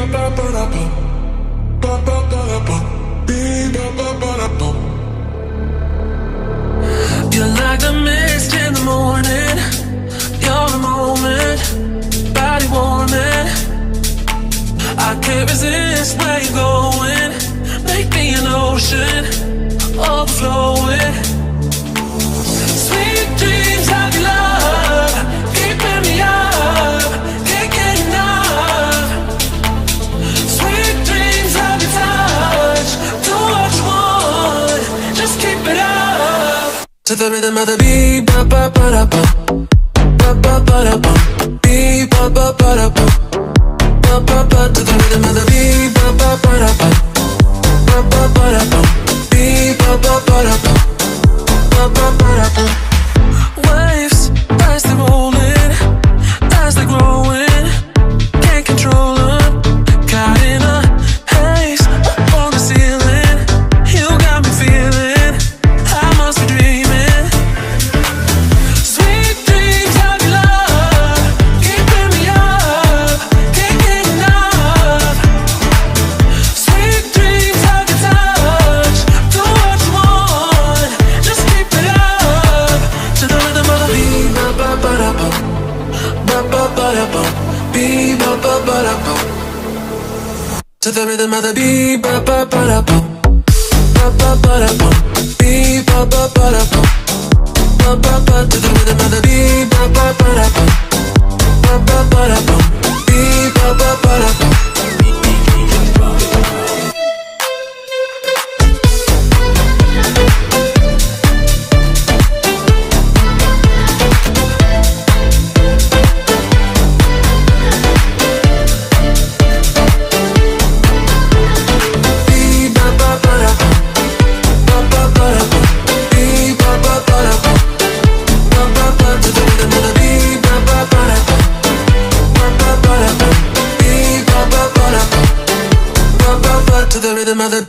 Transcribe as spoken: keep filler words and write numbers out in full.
You're like the mist in the morning. You're the moment, body warming. I can't resist where you're going. Make me an ocean, overflowing. Sweet dreams of your love, keeping me up, can't get enough. Sweet dreams of your touch, do what you want, just keep it up. To the rhythm of the beat, ba ba ba da ba, ba ba ba da ba, beat ba ba ba da ba, ba ba ba. To the rhythm of the beat, ba ba ba da ba, ba ba ba da ba, beat ba ba ba da ba, ba ba ba da ba. Waves as they're rolling, as they're growing, can't control them. Caught in a haze on the ceiling, you got me feeling I must be dreaming. Sweet dreams of your love, keeping me up, can't get enough. Sweet dreams of your touch, do what you want, just keep it up. To the rhythm of the beat, ba ba ba da ba, ba ba ba da ba, beat ba ba ba da ba. To the rhythm of the beat, ba ba ba da ba, ba ba ba da ba, beat ba ba ba da ba, ba ba ba. To the rhythm of the beat, ba ba ba da ba, ba ba ba da ba, beat ba ba ba da ba. To the rhythm of the